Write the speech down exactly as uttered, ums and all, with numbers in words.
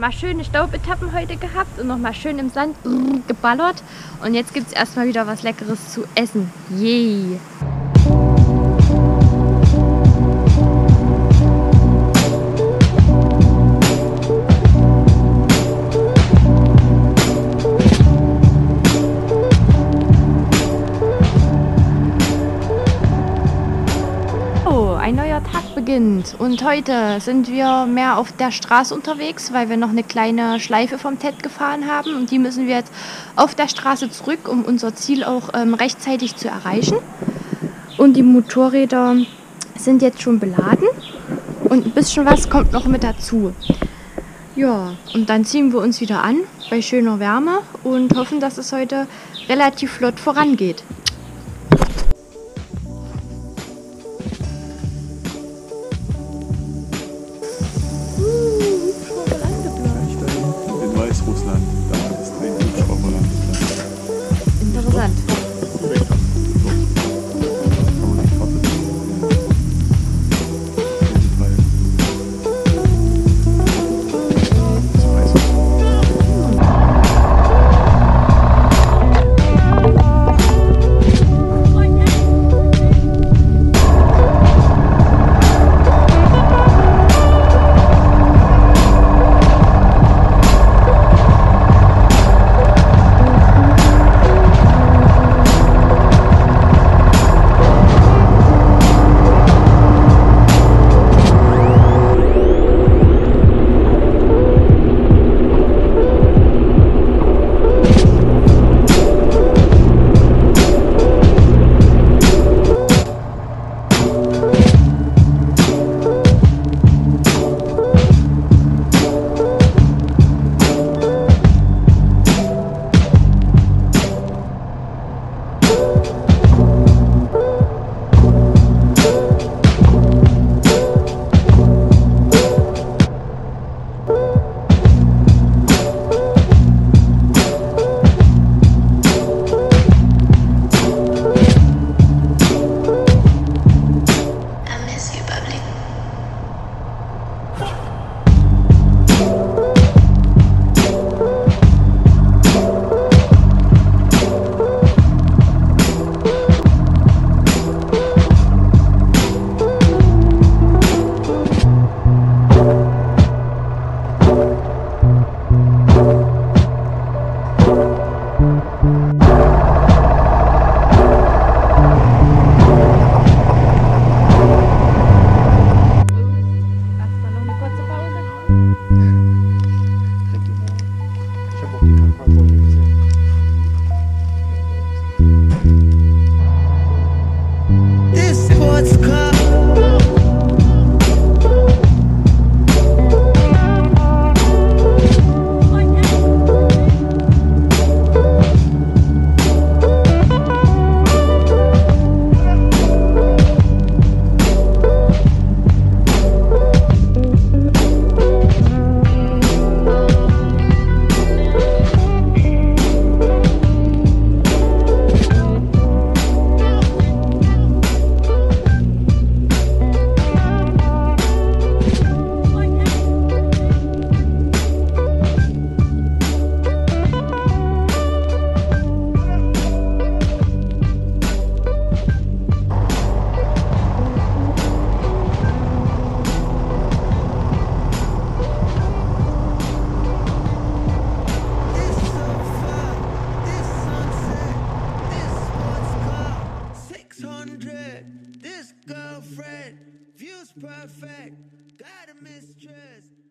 mal schöne Staubetappen heute gehabt und noch mal schön im Sand geballert. Und jetzt gibt es erstmal wieder was Leckeres zu essen. Yay! Ein neuer Tag beginnt und heute sind wir mehr auf der Straße unterwegs, weil wir noch eine kleine Schleife vom T E D gefahren haben und die müssen wir jetzt auf der Straße zurück, um unser Ziel auch ähm, rechtzeitig zu erreichen. Und die Motorräder sind jetzt schon beladen und ein bisschen was kommt noch mit dazu. Ja, und dann ziehen wir uns wieder an bei schöner Wärme und hoffen, dass es heute relativ flott vorangeht. Russland, da ist ein Hubschrauberland. Interessant. This girlfriend, view's perfect, got a mistress.